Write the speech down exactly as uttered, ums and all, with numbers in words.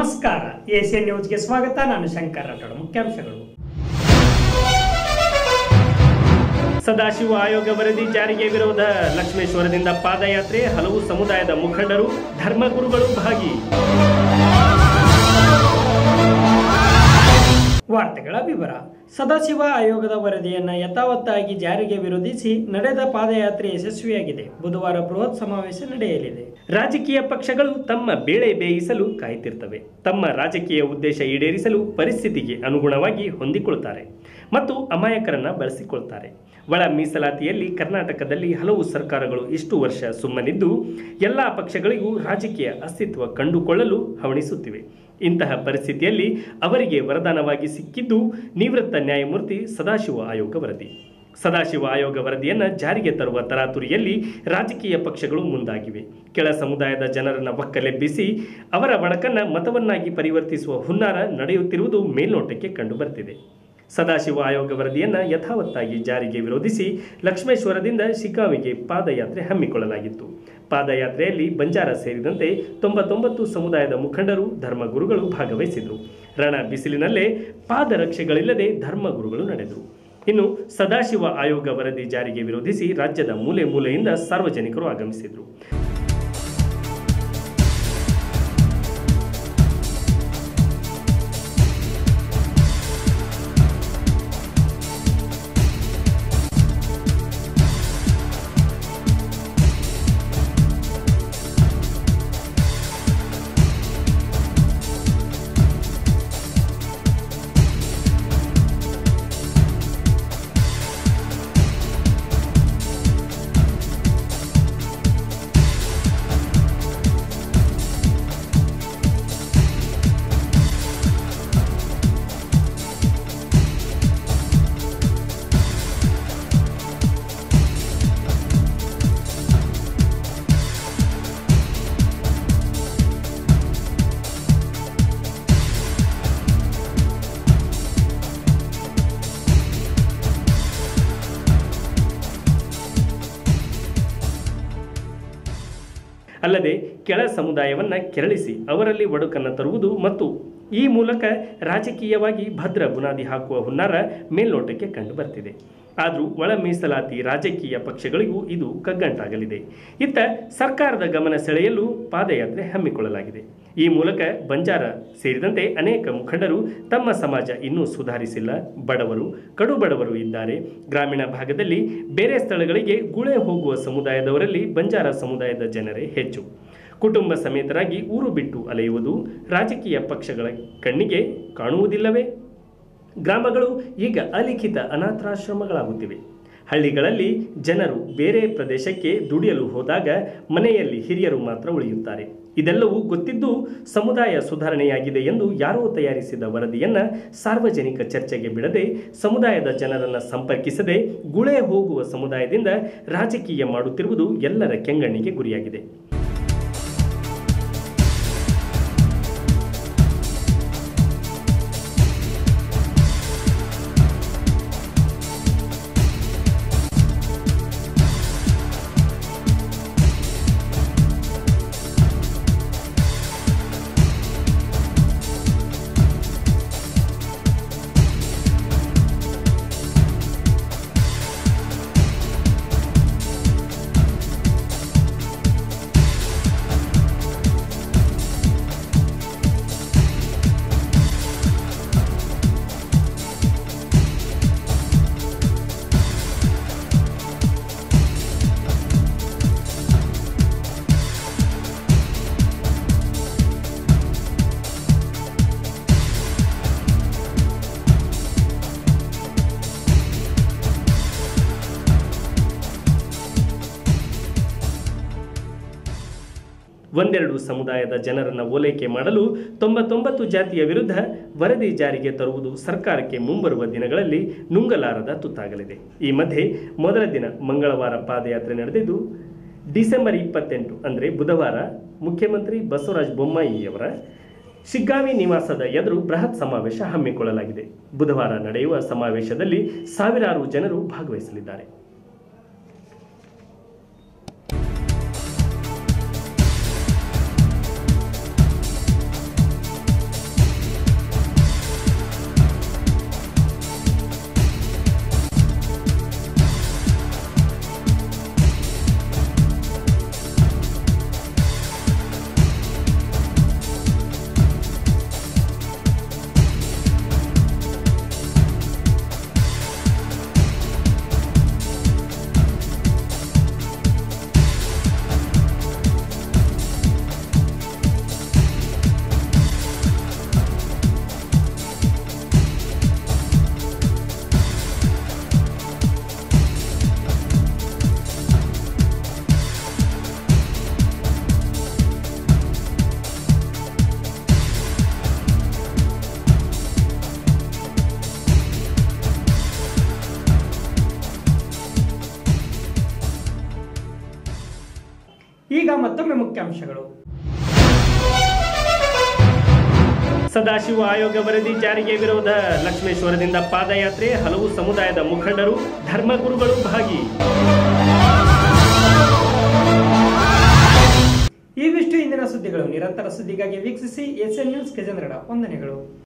ನಮಸ್ಕಾರ ಏಷ್ಯನ್ ನ್ಯೂಸ್ಗೆ ಸ್ವಾಗತ. ನಾನು ಶಂಕರ್ ರಾಠೋಡ್. ಮುಖ್ಯಾಂಶಗಳು: ಸದಾಶಿವ ಆಯೋಗ ವರದಿ ಜಾರಿಗೆ ವಿರೋಧ, ಲಕ್ಷ್ಮೇಶ್ವರದಿಂದ ಪಾದಯಾತ್ರೆ, ಹಲವು ಸಮುದಾಯದ ಮುಖಂಡರು, ಧರ್ಮಗುರುಗಳು ಭಾಗಿ. ವಾರ್ತೆಗಳ ವಿವರ. ಸದಾಶಿವ ಆಯೋಗದ ವರದಿಯನ್ನು ಯಥಾವತ್ತಾಗಿ ಜಾರಿಗೆ ವಿರೋಧಿಸಿ ನಡೆದ ಪಾದಯಾತ್ರೆ ಯಶಸ್ವಿಯಾಗಿದೆ. ಬುಧವಾರ ಬೃಹತ್ ಸಮಾವೇಶ ನಡೆಯಲಿದೆ. ರಾಜಕೀಯ ಪಕ್ಷಗಳು ತಮ್ಮ ಬೇಳೆ ಬೇಯಿಸಲು ಕಾಯ್ತಿರ್ತವೆ. ತಮ್ಮ ರಾಜಕೀಯ ಉದ್ದೇಶ ಈಡೇರಿಸಲು ಪರಿಸ್ಥಿತಿಗೆ ಅನುಗುಣವಾಗಿ ಹೊಂದಿಕೊಳ್ತಾರೆ ಮತ್ತು ಅಮಾಯಕರನ್ನ ಬಳಸಿಕೊಳ್ತಾರೆ. ಒಳ ಮೀಸಲಾತಿಯಲ್ಲಿ ಕರ್ನಾಟಕದಲ್ಲಿ ಹಲವು ಸರ್ಕಾರಗಳು ಇಷ್ಟು ವರ್ಷ ಸುಮ್ಮನಿದ್ದು ಎಲ್ಲ ಪಕ್ಷಗಳಿಗೂ ರಾಜಕೀಯ ಅಸ್ತಿತ್ವ ಕಂಡುಕೊಳ್ಳಲು ಹವಣಿಸುತ್ತಿವೆ. ಇಂತಹ ಪರಿಸ್ಥಿತಿಯಲ್ಲಿ ಅವರಿಗೆ ವರದಾನವಾಗಿ ಸಿಕ್ಕಿದ್ದು ನಿವೃತ್ತ ನ್ಯಾಯಮೂರ್ತಿ ಸದಾಶಿವ ಆಯೋಗ ವರದಿ. ಸದಾಶಿವ ಆಯೋಗ ವರದಿಯನ್ನು ಜಾರಿಗೆ ತರುವ ತರಾತುರಿಯಲ್ಲಿ ರಾಜಕೀಯ ಪಕ್ಷಗಳು ಮುಂದಾಗಿವೆ. ಕೆಳ ಸಮುದಾಯದ ಜನರನ್ನು ಒಕ್ಕಲೆಬ್ಬಿಸಿ ಅವರ ಒಡಕನ್ನು ಮತವನ್ನಾಗಿ ಪರಿವರ್ತಿಸುವ ಹುನ್ನಾರ ನಡೆಯುತ್ತಿರುವುದು ಮೇಲ್ನೋಟಕ್ಕೆ ಕಂಡುಬರ್ತಿದೆ. ಸದಾಶಿವ ಆಯೋಗ ವರದಿಯನ್ನು ಯಥಾವತ್ತಾಗಿ ಜಾರಿಗೆ ವಿರೋಧಿಸಿ ಲಕ್ಷ್ಮೇಶ್ವರದಿಂದ ಶಿಗ್ಗಾಂವಿಗೆ ಪಾದಯಾತ್ರೆ ಹಮ್ಮಿಕೊಳ್ಳಲಾಗಿತ್ತು. ಪಾದಯಾತ್ರೆಯಲ್ಲಿ ಬಂಜಾರ ಸೇರಿದಂತೆ ತೊಂಬತ್ತೊಂಬತ್ತು ಸಮುದಾಯದ ಮುಖಂಡರು, ಧರ್ಮಗುರುಗಳು ಭಾಗವಹಿಸಿದರು. ರಣ ಬಿಸಿಲಿನಲ್ಲೇ ಪಾದರಕ್ಷೆಗಳಿಲ್ಲದೆ ಧರ್ಮಗುರುಗಳು ನಡೆದರು. ಇನ್ನು ಸದಾಶಿವ ಆಯೋಗ ವರದಿ ಜಾರಿಗೆ ವಿರೋಧಿಸಿ ರಾಜ್ಯದ ಮೂಲೆ ಮೂಲೆಯಿಂದ ಸಾರ್ವಜನಿಕರು ಆಗಮಿಸಿದರು. ಅಲ್ಲದೆ ಕೆಳ ಸಮುದಾಯವನ್ನು ಕೆರಳಿಸಿ ಅವರಲ್ಲಿ ಒಡಕನ್ನು ತರುವುದು ಮತ್ತು ಈ ಮೂಲಕ ರಾಜಕೀಯವಾಗಿ ಭದ್ರ ಬುನಾದಿ ಹಾಕುವ ಹುನ್ನಾರ ಮೇಲ್ನೋಟಕ್ಕೆ ಕಂಡುಬರ್ತಿದೆ. ಆದರೂ ಒಳ ಮೀಸಲಾತಿ ರಾಜಕೀಯ ಪಕ್ಷಗಳಿಗೂ ಇದು ಕಗ್ಗಂಟಾಗಲಿದೆ. ಇತ್ತ ಸರ್ಕಾರದ ಗಮನ ಸೆಳೆಯಲು ಪಾದಯಾತ್ರೆ ಹಮ್ಮಿಕೊಳ್ಳಲಾಗಿದೆ. ಈ ಮೂಲಕ ಬಂಜಾರ ಸೇರಿದಂತೆ ಅನೇಕ ಮುಖಂಡರು ತಮ್ಮ ಸಮಾಜ ಇನ್ನೂ ಸುಧಾರಿಸಿಲ್ಲ, ಬಡವರು ಕಡು ಬಡವರು ಇದ್ದಾರೆ, ಗ್ರಾಮೀಣ ಭಾಗದಲ್ಲಿ ಬೇರೆ ಸ್ಥಳಗಳಿಗೆ ಗುಳೆ ಹೋಗುವ ಸಮುದಾಯದವರಲ್ಲಿ ಬಂಜಾರ ಸಮುದಾಯದ ಜನರೇ ಹೆಚ್ಚು, ಕುಟುಂಬ ಸಮೇತರಾಗಿ ಊರು ಬಿಟ್ಟು ಅಲೆಯುವುದು ರಾಜಕೀಯ ಪಕ್ಷಗಳ ಕಣ್ಣಿಗೆ ಕಾಣುವುದಿಲ್ಲವೇ? ಗ್ರಾಮಗಳು ಈಗ ಅಲಿಖಿತ ಅನಾಥಾಶ್ರಮಗಳಾಗುತ್ತಿವೆ. ಹಳ್ಳಿಗಳಲ್ಲಿ ಜನರು ಬೇರೆ ಪ್ರದೇಶಕ್ಕೆ ದುಡಿಯಲು ಹೋದಾಗ ಮನೆಯಲ್ಲಿ ಹಿರಿಯರು ಮಾತ್ರ ಉಳಿಯುತ್ತಾರೆ. ಇದೆಲ್ಲವೂ ಗೊತ್ತಿದ್ದು ಸಮುದಾಯ ಸುಧಾರಣೆಯಾಗಿದೆ ಎಂದು ಯಾರೋ ತಯಾರಿಸಿದ ವರದಿಯನ್ನು ಸಾರ್ವಜನಿಕ ಚರ್ಚೆಗೆ ಬಿಡದೆ, ಸಮುದಾಯದ ಜನರನ್ನು ಸಂಪರ್ಕಿಸದೆ ಗುಳೆ ಹೋಗುವ ಸಮುದಾಯದಿಂದ ರಾಜಕೀಯ ಮಾಡುತ್ತಿರುವುದು ಎಲ್ಲರ ಕೆಂಗಣ್ಣಿಗೆ ಗುರಿಯಾಗಿದೆ. ಒಂದೆರಡು ಸಮುದಾಯದ ಜನರನ್ನು ಓಲೈಕೆ ಮಾಡಲು ತೊಂಬತ್ತೊಂಬತ್ತು ಜಾತಿಯ ವಿರುದ್ಧ ವರದಿ ಜಾರಿಗೆ ತರುವುದು ಸರ್ಕಾರಕ್ಕೆ ಮುಂಬರುವ ದಿನಗಳಲ್ಲಿ ನುಂಗಲಾರದ ತುತ್ತಾಗಲಿದೆ. ಈ ಮಧ್ಯೆ ಮೊದಲ ದಿನ ಮಂಗಳವಾರ ಪಾದಯಾತ್ರೆ ನಡೆದಿದ್ದು, ಡಿಸೆಂಬರ್ ಇಪ್ಪತ್ತೆಂಟು ಅಂದರೆ ಬುಧವಾರ ಮುಖ್ಯಮಂತ್ರಿ ಬಸವರಾಜ ಬೊಮ್ಮಾಯಿಯವರ ಶಿಗ್ಗಾಂವಿ ನಿವಾಸದ ಎದುರು ಬೃಹತ್ ಸಮಾವೇಶ ಹಮ್ಮಿಕೊಳ್ಳಲಾಗಿದೆ. ಬುಧವಾರ ನಡೆಯುವ ಸಮಾವೇಶದಲ್ಲಿ ಸಾವಿರಾರು ಜನರು ಭಾಗವಹಿಸಲಿದ್ದಾರೆ. ಈಗ ಮತ್ತೊಮ್ಮೆ ಮುಖ್ಯಾಂಶಗಳು. ಸದಾಶಿವ ಆಯೋಗ ವರದಿ ಜಾರಿಗೆ ವಿರೋಧ, ಲಕ್ಷ್ಮೇಶ್ವರದಿಂದ ಪಾದಯಾತ್ರೆ, ಹಲವು ಸಮುದಾಯದ ಮುಖಂಡರು, ಧರ್ಮಗುರುಗಳು ಭಾಗಿ. ಇವಿಷ್ಟು ಇಂದಿನ ಸುದ್ದಿಗಳು. ನಿರಂತರ ಸುದ್ದಿಗಾಗಿ ವೀಕ್ಷಿಸಿ ಎಸ್ ಎನ್ ನ್ಯೂಸ್ ಕೆ. ವಂದನೆಗಳು.